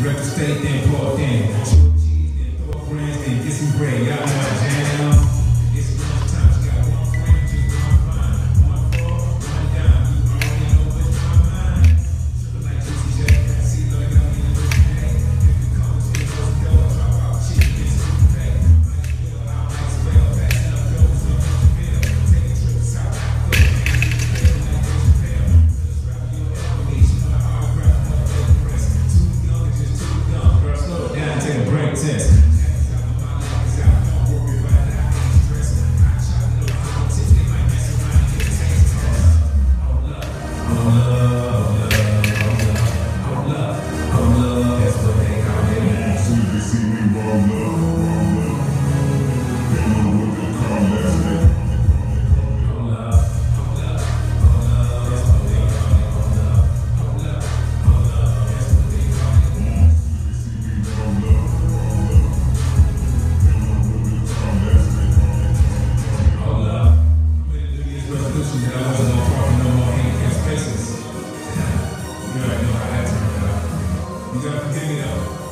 Wreck the state, then pour in. Chew cheese, then throw friends, then get some bread. Y'all know how to jam. It's lunchtime, she got one friend, just one fine. One for, one down. You already know what's my mind. Trippin' like Juicy J. See, look, got me in the day. If you come to see those doors, drop out, cheap, get some pay. Might as well, I might as well. Passing up doors, so much to feel. Take a trip south, I go. Test. You gotta forgive me though.